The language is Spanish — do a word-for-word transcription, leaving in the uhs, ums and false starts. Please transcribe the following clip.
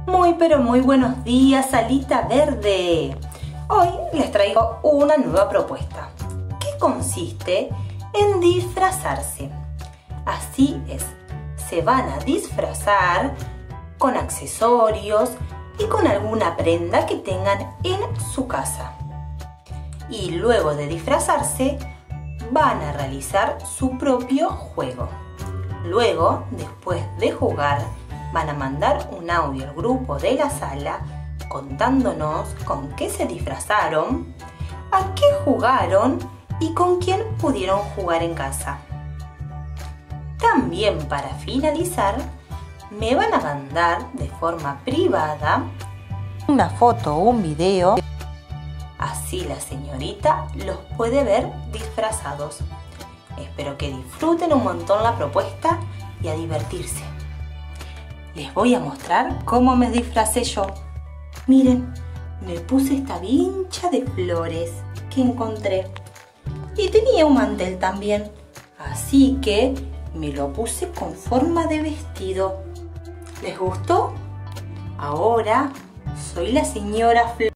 Muy pero muy buenos días, Alita Verde. Hoy les traigo una nueva propuesta que consiste en disfrazarse. Así es, se van a disfrazar con accesorios y con alguna prenda que tengan en su casa. Y luego de disfrazarse, van a realizar su propio juego. Luego, después de jugar, van a mandar un audio al grupo de la sala contándonos con qué se disfrazaron, a qué jugaron y con quién pudieron jugar en casa. También, para finalizar, me van a mandar de forma privada una foto o un video. Así la señorita los puede ver disfrazados. Espero que disfruten un montón la propuesta y a divertirse. Les voy a mostrar cómo me disfracé yo. Miren, me puse esta vincha de flores que encontré. Y tenía un mantel también. Así que me lo puse con forma de vestido. ¿Les gustó? Ahora soy la señora Flor.